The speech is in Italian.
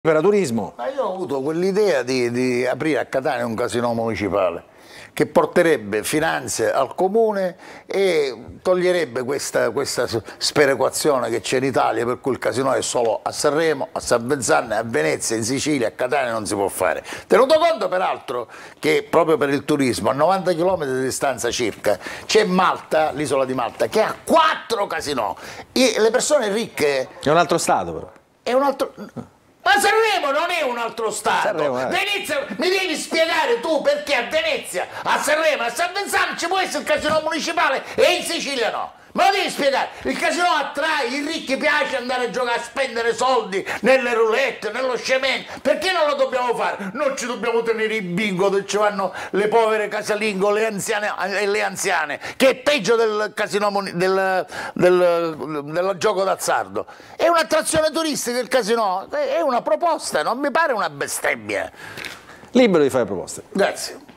per turismo. Ma io ho avuto quell'idea di aprire a Catania un casinò municipale che porterebbe finanze al comune e toglierebbe questa sperequazione che c'è in Italia, per cui il casinò è solo a Sanremo, a Savezzanne, a Venezia, in Sicilia, a Catania non si può fare. Tenuto conto peraltro che proprio per il turismo a 90 km di distanza circa c'è Malta, l'isola di Malta, che ha 4 casinò e le persone ricche... È un altro stato però. È un altro... Ma Sanremo non è un altro stato. Sanremo, Venezia, mi devi spiegare tu perché a Venezia, a Sanremo, a San Vezzano ci può essere il casinò municipale e in Sicilia no. Me lo devi spiegare, il casinò attrae, i ricchi piace andare a giocare, a spendere soldi nelle roulette, nello scemenio, perché non lo dobbiamo fare? Non ci dobbiamo tenere i bingo dove ci vanno le povere casalingo, le anziane e le anziane, che è peggio del casinò del gioco d'azzardo. È un'attrazione turistica il casinò, è una proposta, non mi pare una bestemmia. Libero di fare proposte. Grazie.